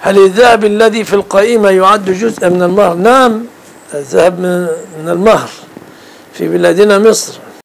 هل الذهب الذي في القائمة يعد جزءا من المهر؟ نعم، الذهب من المهر في بلادنا مصر.